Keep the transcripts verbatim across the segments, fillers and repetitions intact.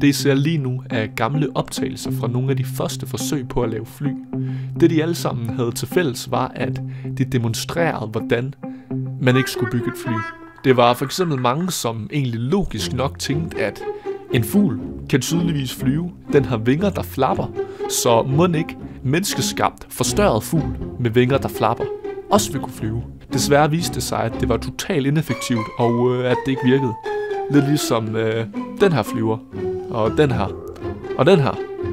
det I ser lige nu er gamle optagelser fra nogle af de første forsøg på at lave fly. Det de alle sammen havde til fælles var, at de demonstrerede, hvordan man ikke skulle bygge et fly. Det var for eksempel mange, som egentlig logisk nok tænkte, at en fugl kan tydeligvis flyve. Den har vinger, der flapper, så må ikke menneskeskabt forstørret fugl med vinger, der flapper, også vil kunne flyve. Desværre viste det sig, at det var totalt ineffektivt, og øh, at det ikke virkede. Lidt ligesom øh, den her flyver, og den her, og den her,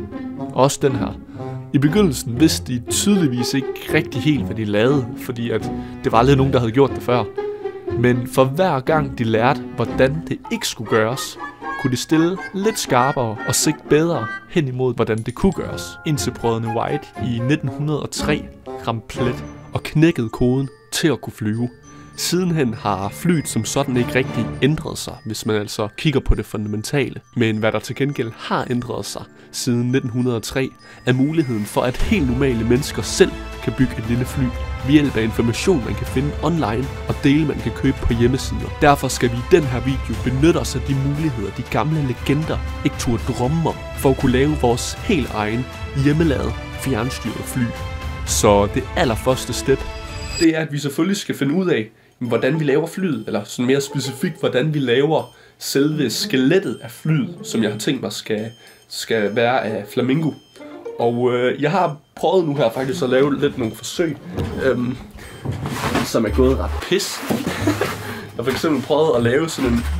og også den her. I begyndelsen vidste de tydeligvis ikke rigtig helt, hvad de lavede, fordi at det var aldrig nogen, der havde gjort det før. Men for hver gang de lærte, hvordan det ikke skulle gøres, kunne de stille lidt skarpere og sigte bedre hen imod, hvordan det kunne gøres. Indtil brødrene Wright i nitten hundrede og tre ramte plet og knækkede koden til at kunne flyve. Sidenhen har flyet som sådan ikke rigtig ændret sig, hvis man altså kigger på det fundamentale. Men hvad der til gengæld har ændret sig siden nitten hundrede og tre, er muligheden for, at helt normale mennesker selv kan bygge et lille fly ved hjælp af information, man kan finde online og dele, man kan købe på hjemmesider. Derfor skal vi i den her video benytte os af de muligheder, de gamle legender ikke turde drømme om, for at kunne lave vores helt egen hjemmelavede fjernstyrede fly. Så det allerførste step, det er, at vi selvfølgelig skal finde ud af, hvordan vi laver flyet, eller sådan mere specifikt, hvordan vi laver selve skelettet af flyet, som jeg har tænkt mig skal, skal være af flamingo. Og øh, jeg har prøvet nu her faktisk at lave lidt nogle forsøg, øhm, som er gået ret pis. Jeg har for eksempel prøvet at lave sådan en,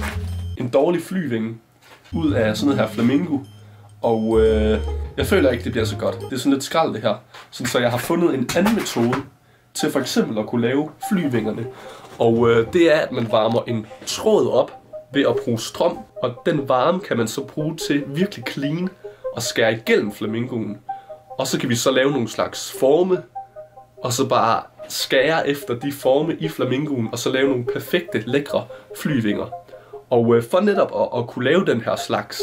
en dårlig flyvinge ud af sådan noget her flamingo. Og øh, jeg føler ikke, det bliver så godt. Det er sådan lidt skrald det her. Sådan, så jeg har fundet en anden metode til for eksempel at kunne lave flyvingerne. Og øh, det er, at man varmer en tråd op ved at bruge strøm. Og den varme kan man så bruge til virkelig clean og skære igennem flamingoen. Og så kan vi så lave nogle slags forme, og så bare skære efter de forme i flamingoen, og så lave nogle perfekte, lækre flyvinger. Og øh, for netop at, at kunne lave den her slags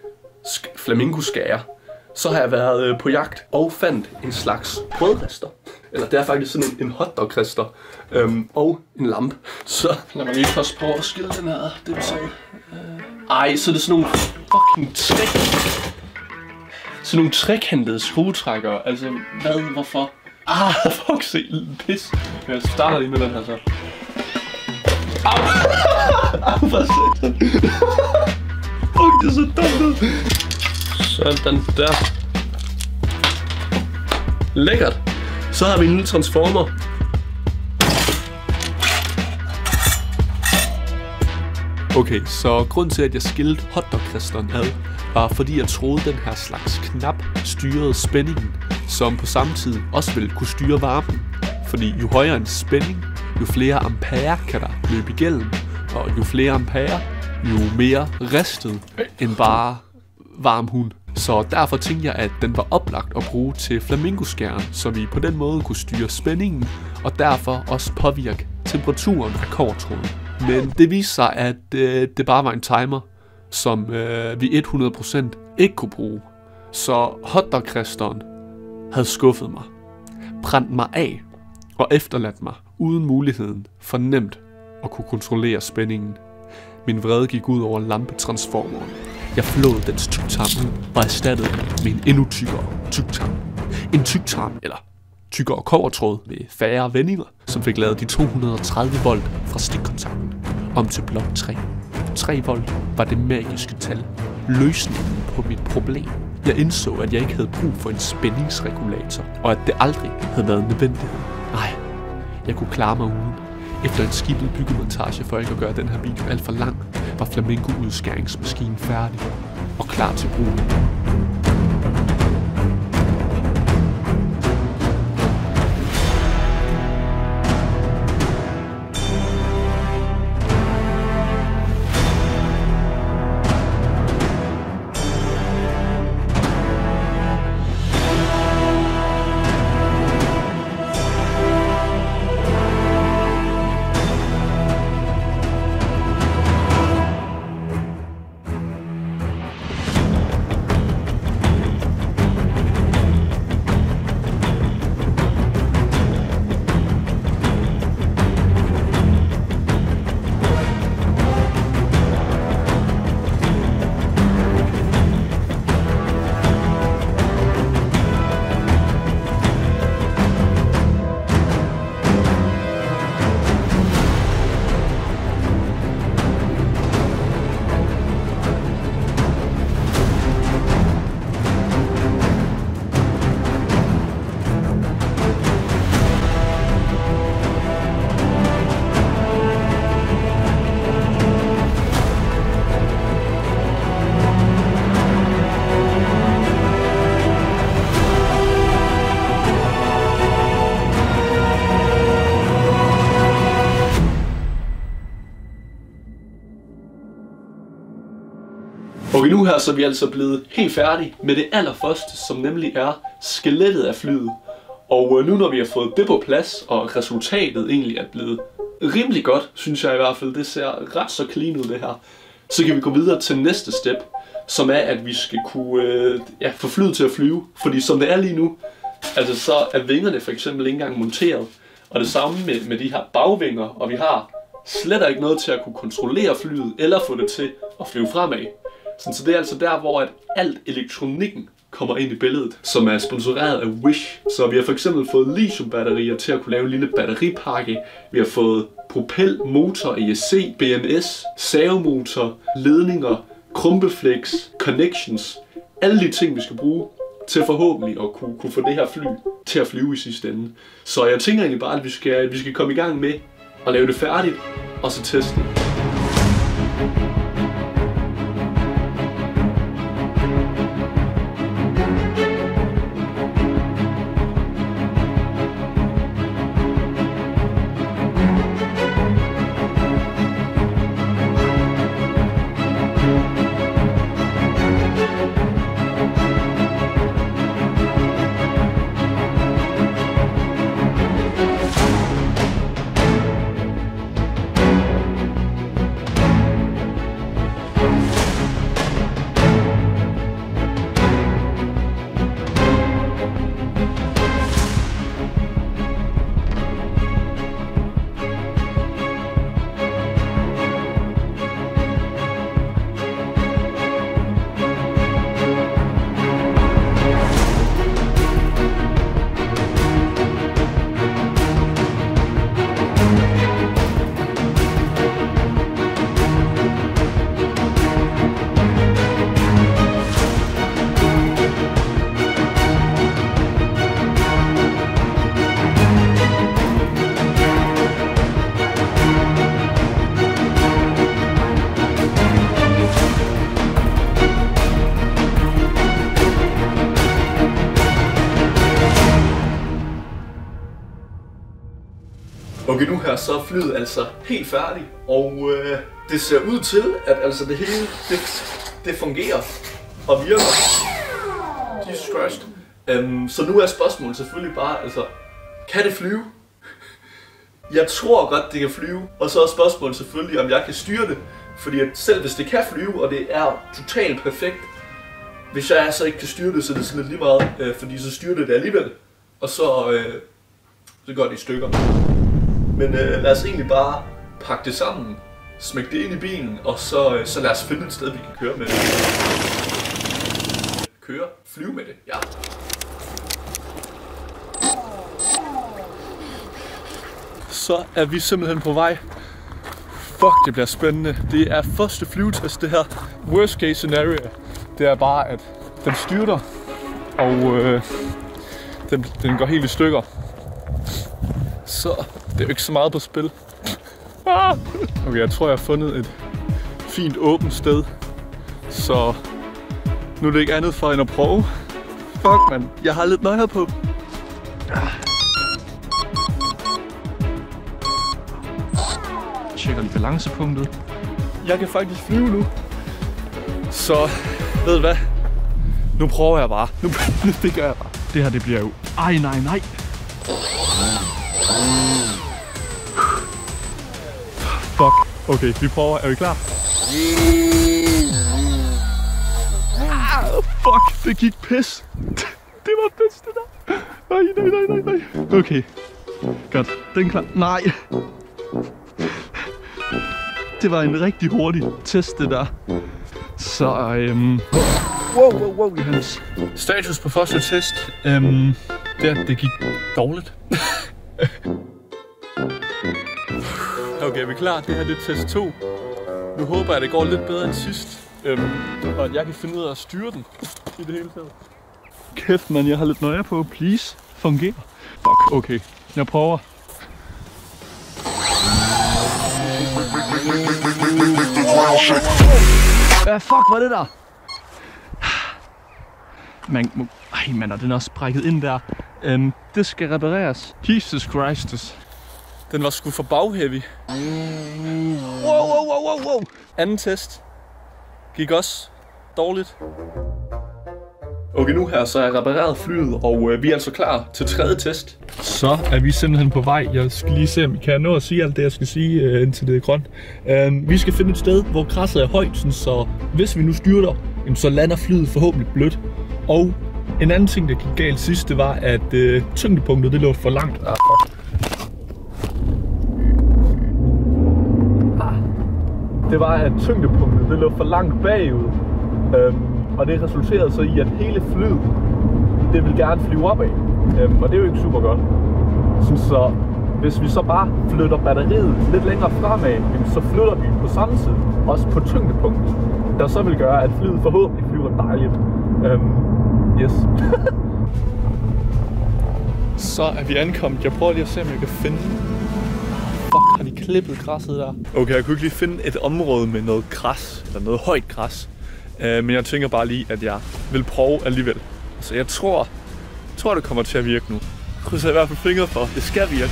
flamingoskære, så har jeg været øh, på jagt og fandt en slags brødrester. Eller det er faktisk sådan en, en hotdog-rester øhm, og en lampe. Så lad mig lige først prøve at skille den her. Det er sådan. Øh. Ej, så er det sådan nogle fucking træk. Sådan nogle trekantede skruetrækkere. Altså, hvad? Hvorfor? Ah, fuck, se. Pis. Jeg starter lige med den her så. Au! Au, for satan. Fuck, det er så dumt ud. Sådan der. Lækkert. Så har vi en lille transformer. Okay, så grund til at jeg skilte hotdog-resteren ad, var fordi jeg troede den her slags knap styrede spændingen, som på samme tid også ville kunne styre varmen. Fordi jo højere en spænding, jo flere ampere kan der løbe igennem, og jo flere ampere, jo mere ristet end bare varm hund. Så derfor tænkte jeg, at den var oplagt at bruge til flamingoskæren, så vi på den måde kunne styre spændingen, og derfor også påvirke temperaturen af kobbertråden. Men det viste sig, at øh, det bare var en timer, som øh, vi hundrede procent ikke kunne bruge. Så hotdog-resteren havde skuffet mig, brændt mig af og efterladt mig uden muligheden for nemt at kunne kontrollere spændingen. Min vrede gik ud over lampetransformeren. Jeg flåede dens tyktarm ud og erstattede den med en endnu tykkere tyktarm. En tyktarm, eller tykkere kobbertråd med færre vendinger, som fik lavet de to hundrede og tredive volt fra stikkontakten om til blot tre. tre volt var det magiske tal. Løsningen på mit problem. Jeg indså, at jeg ikke havde brug for en spændingsregulator, og at det aldrig havde været nødvendighed. Nej, jeg kunne klare mig uden. Efter en skibet byggemontage for ikke at gøre den her video alt for lang, var flamingo-udskæringsmaskinen færdig og klar til brug. Okay, nu her så er vi altså blevet helt færdige med det allerførste, som nemlig er skelettet af flyet. Og nu når vi har fået det på plads, og resultatet egentlig er blevet rimelig godt, synes jeg i hvert fald, det ser ret så clean ud det her, så kan vi gå videre til næste step, som er, at vi skal kunne øh, ja, få flyet til at flyve. Fordi som det er lige nu, altså så er vingerne for eksempel ikke engang monteret. Og det samme med, med de her bagvinger, og vi har slet ikke noget til at kunne kontrollere flyet, eller få det til at flyve fremad. Så det er altså der, hvor at alt elektronikken kommer ind i billedet, som er sponsoreret af Wish. Så vi har for eksempel fået lithiumbatterier til at kunne lave en lille batteripakke. Vi har fået propel, motor, E S C, B M S, savemotor, ledninger, krumpeflex, connections. Alle de ting, vi skal bruge til forhåbentlig at kunne, kunne få det her fly til at flyve i sidste ende. Så jeg tænker egentlig bare, at vi skal, at vi skal komme i gang med at lave det færdigt, og så teste det. Okay, nu her så er flyet altså helt færdigt, og øh, det ser ud til, at altså det hele, det, det fungerer og virker. Jesus Christ. Um, så nu er spørgsmålet selvfølgelig bare, altså, kan det flyve? Jeg tror godt, det kan flyve, og så er spørgsmålet selvfølgelig, om jeg kan styre det. Fordi at selv hvis det kan flyve, og det er totalt perfekt, hvis jeg så ikke kan styre det, så er det sådan lidt lige meget, øh, fordi så styrer det det alligevel, og så, øh, så går det i stykker. Men øh, lad os egentlig bare pakke det sammen, smække det ind i bilen, og så, øh, så lad os finde et sted, vi kan køre med det. Køre, flyve med det, ja. Så er vi simpelthen på vej. Fuck, det bliver spændende. Det er første flyvetest, det her. Worst case scenario, det er bare, at den styrter, og øh, den, den går helt i stykker. Så det er jo ikke så meget på spil. Okay, jeg tror, jeg har fundet et fint åbent sted. Så nu er det ikke andet for end at prøve. Fuck, man. Jeg har lidt nøje på. Tjekker lige balancepunktet. Jeg kan faktisk flyve nu. Så, ved du hvad? Nu prøver jeg bare. Nu, nu det gør jeg bare. Det her, det bliver jo... Ej, nej, nej. Fuck. Okay, vi prøver. Er vi klar? Ah, fuck, det gik pis. Det var pis, det der. Nej, nej, nej, nej, nej. Okay. Godt. Den er klar. Nej. Det var en rigtig hurtig test, det der. Så, øhm... Wow, wow, wow, Johannes. Status på første test. Øhm... Det, det gik dårligt. Okay, er vi klar? Det her det er test to. Nu håber jeg, at det går lidt bedre end sidst. Øhm, og at jeg kan finde ud af at styre den i det hele taget. Kæft, man, jeg har lidt nøje på. Please, fungerer. Fuck, okay. Jeg prøver. Hvad fuck var det der? Man må... Ej, man, er den også brækket ind der. Øhm, det skal repareres. Jesus Christus. Den var sgu for bagheavy. Wow, wow, wow, wow, wow. Anden test gik også dårligt. Okay, nu her så er jeg repareret flyet, og øh, vi er altså klar til tredje test. Så er vi simpelthen på vej. Jeg skal lige se, om vi kan nå at sige alt det, jeg skal sige, øh, indtil det er grønt. Øh, vi skal finde et sted, hvor græsset er højt, sådan, så hvis vi nu styrter, jamen, så lander flyet forhåbentlig blødt. Og en anden ting, der gik galt sidst, det var, at øh, tyngdepunktet det lå for langt. Ah, fuck. Ah. Det var, at tyngdepunktet det lå for langt bagud. Øhm, og det resulterede så i, at hele flyet, det vil gerne flyve opad. Øhm, og det er jo ikke super godt. Så, så hvis vi så bare flytter batteriet lidt længere fremad, så flytter vi på samme tid, også på tyngdepunktet, der så vil gøre, at flyet forhåbentlig flyver dejligt. Øhm, yes. Så er vi ankommet. Jeg prøver lige at se, om jeg kan finde... Fuck, har de klippet græsset der? Okay, jeg kunne ikke lige finde et område med noget græs, eller noget højt græs. Uh, men jeg tænker bare lige, at jeg vil prøve alligevel. Så jeg tror, tror det kommer til at virke nu. Jeg krydser i hvert fald fingre for, det skal virke.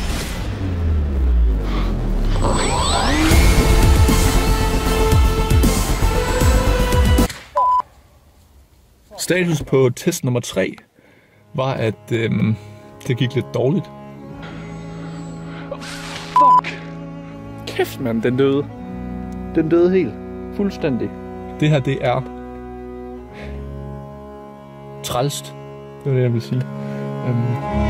Status på test nummer tre var, at øhm, det gik lidt dårligt. Fuck! Kæft, mand, den døde. Den døde helt. Fuldstændig. Det her, det er trælst. Det var det, jeg ville sige. Um...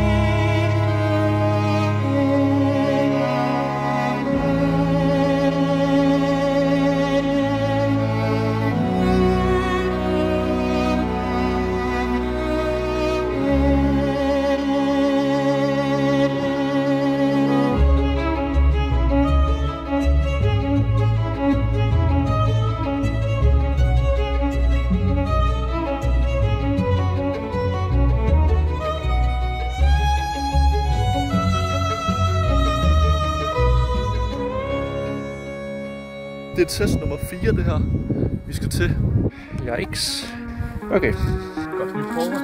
Det er test nummer fire, det her. Vi skal til. Yikes. Okay. Godt, vi prøver.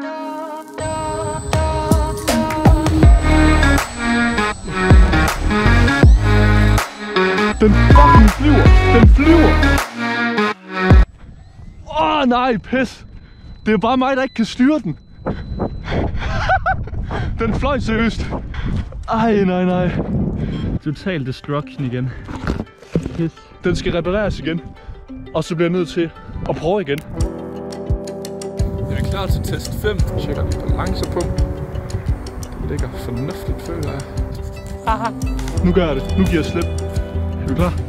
Den fucking flyver! Den flyver! Åh, oh, nej, pis! Det er bare mig, der ikke kan styre den. Den fløj seriøst. Ej, nej, nej. Total destruction igen. Pis. Den skal repareres igen, og så bliver jeg nødt til at prøve igen. Jeg er klar til test fem. Jeg tjekker lige balancepunkt. Det ligger fornuftigt, føler jeg. Aha. Nu gør jeg det. Nu giver jeg slip. Er du klar?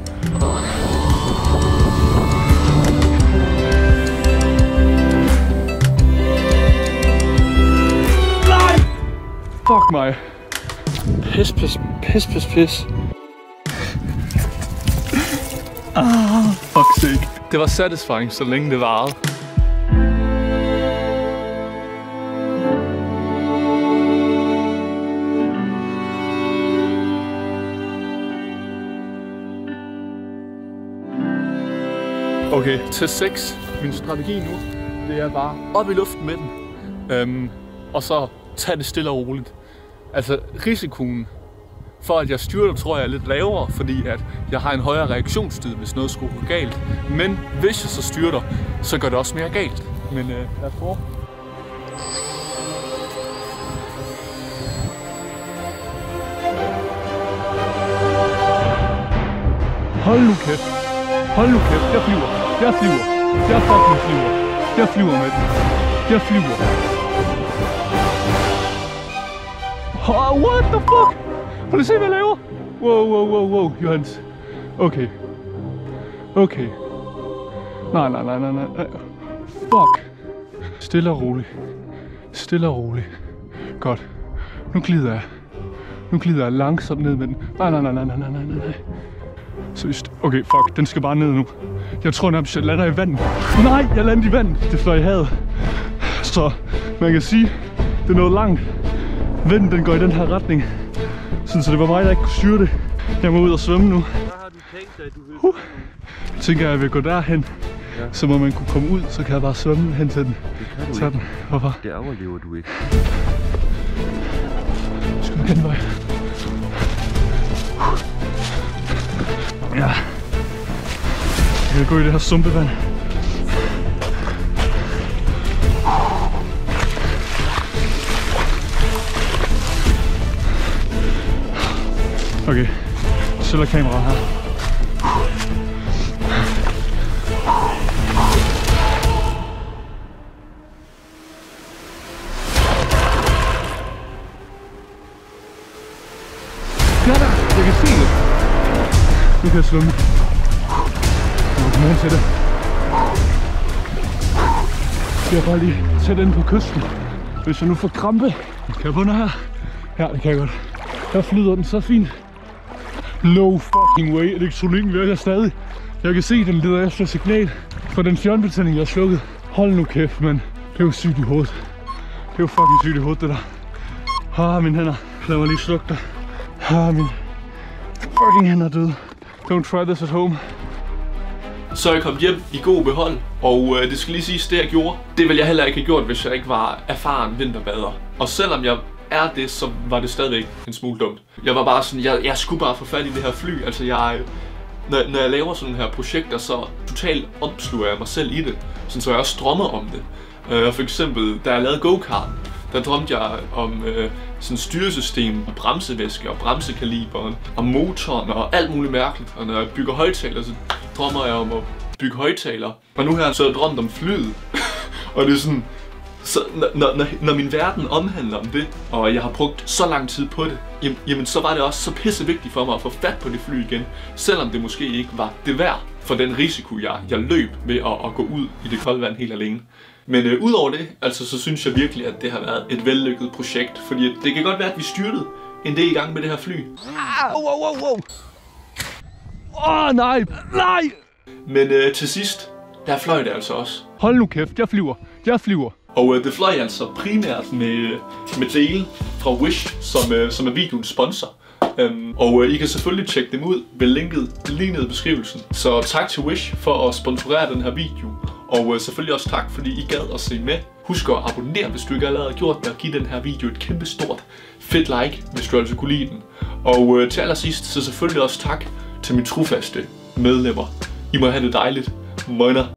Nej! Fuck mig. Pis, pis, pis, pis, pis. Ah, fuck sake. Det var satisfying, så længe det varede. Okay, test seks. Min strategi nu, det er bare op i luften med den. Øhm, og så tage det stille og roligt. Altså, risikoen for at jeg styrter, tror jeg er lidt lavere, fordi at jeg har en højere reaktionstid, hvis noget skulle gå galt. Men hvis jeg så styrter, så gør det også mere galt. Men øh, lad os prøve. Hold nu kæft. Hold nu kæft. Jeg flyver. Jeg flyver. Jeg fucking flyver. Jeg flyver med den. Jeg flyver. Oh, what the fuck? Prøv lige se, hvad jeg laver. Wow, wow, wow, wow, Johannes. Okay. Okay. Nej, nej, nej, nej, nej. Fuck. Stille og roligt. Stille og roligt. Godt. Nu glider jeg. Nu glider jeg langsomt ned med den. Nej, nej, nej, nej, nej, nej, nej, nej. Seriøst. Okay, fuck. Den skal bare ned nu. Jeg tror nærmest, jeg lander i vandet. Nej, jeg lander i vandet. Det fløj i havet. Så man kan sige, det er noget langt. Vinden, den går i den her retning. Sådan, så det var mig, der ikke kunne styre det. Jeg må ud og svømme nu. Hvad har du tænkt dig, at du vil svømme? Uh. Tænker jeg, at jeg vil gå derhen. Ja. Så må man kunne komme ud, så kan jeg bare svømme hen til den. Det kan du Tag ikke. Den. Hvorfor? Det overlever du ikke. Skal vi den vej? Ja. Jeg kan gå i det her sumpevand. Okay, så sætter kameraet her. Ja der, jeg kan se det. Nu kan jeg slå mig. Nu kan jeg til det. Jeg er bare lige tæt inde på kysten. Hvis jeg nu får krampe, kan jeg bunde her. Ja, det kan jeg godt. Her flyder den så fint. No fucking way, elektronikken virker stadig. Jeg kan se, den leder efter signal for den fjernbetjening, jeg har slukket. Hold nu kæft, mand. Det er jo sygt i hovedet. Det er jo fucking sygt i hovedet, det der. Ah, mine hænder. Lad mig lige slukke dig. Ah, mine fucking hænder er døde. Don't try this at home. Så jeg kom hjem i god behold, og øh, det skal lige siges, det jeg gjorde, det ville jeg heller ikke have gjort, hvis jeg ikke var erfaren vinterbader. Og selvom jeg er det, så var det stadigvæk en smule dumt. Jeg var bare sådan, jeg, jeg skulle bare få fat i det her fly. Altså jeg, når, når jeg laver sådan nogle her projekter, så totalt omsluger jeg mig selv i det. Sådan, så jeg også drømmer om det. Uh, for eksempel, da jeg lavede go-karten, der drømte jeg om uh, sådan styresystem, og bremsevæske og bremsekaliberen, og motoren og alt muligt mærkeligt. Og når jeg bygger højtaler, så drømmer jeg om at bygge højtaler. Og nu her så har jeg drømt om flyet. Og det er sådan, så når, når, når min verden omhandler om det, og jeg har brugt så lang tid på det, jamen, jamen så var det også så pisse vigtigt for mig at få fat på det fly igen, selvom det måske ikke var det værd for den risiko, jeg, jeg løb ved at, at gå ud i det kolde vand helt alene. Men øh, udover det, altså, så synes jeg virkelig, at det har været et vellykket projekt, fordi det kan godt være, at vi styrtede en del i gang med det her fly. Ah, wow, wow, wow. Åh, oh, nej, nej! Men øh, til sidst, der fløj det altså også. Hold nu kæft, jeg flyver, jeg flyver. Og øh, det fløj altså primært med, med dele fra Wish, som, øh, som er videoens sponsor. Um, og øh, I kan selvfølgelig tjekke dem ud ved linket lige nede i beskrivelsen. Så tak til Wish for at sponsorere den her video. Og øh, selvfølgelig også tak, fordi I gad at se med. Husk at abonnere, hvis du ikke allerede har gjort det, og give den her video et kæmpe stort fedt like, hvis du altså kunne lide den. Og øh, til allersidst, så selvfølgelig også tak til mine trofaste medlemmer. I må have det dejligt. Moiner.